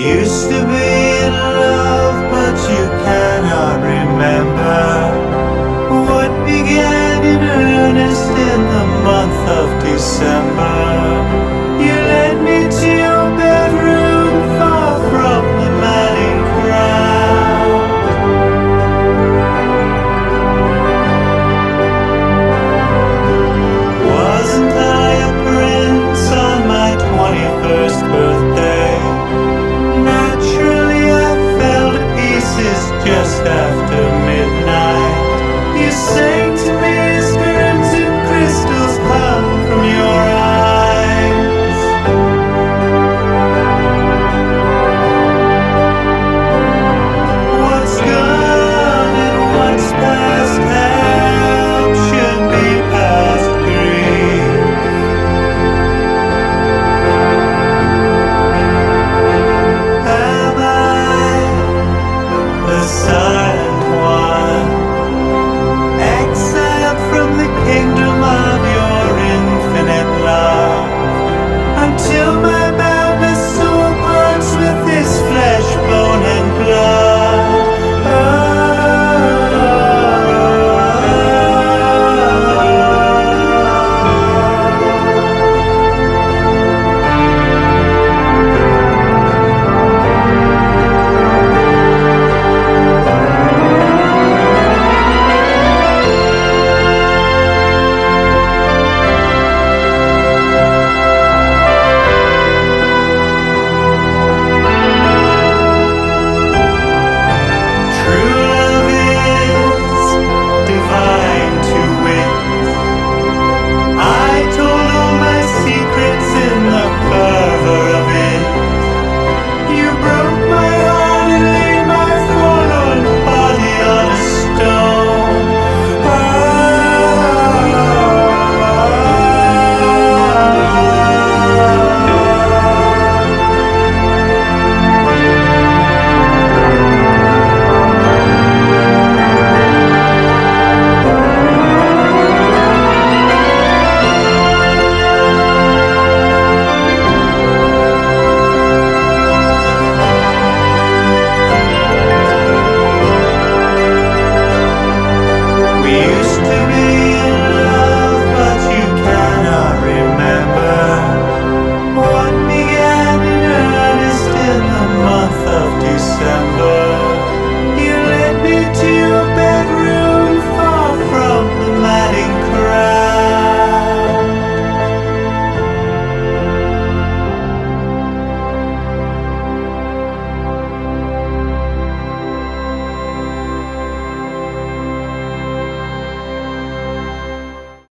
used to be in love, but you cannot remember what began in earnest in the month of December. You led me to your bedroom, far from the madding crowd. Wasn't I a prince on my 21st birthday? Naturally I fell to pieces just after midnight. You sang to me as crimson crystals hung from your eyes. What's gone and what's past help should be past grief. Am I the sign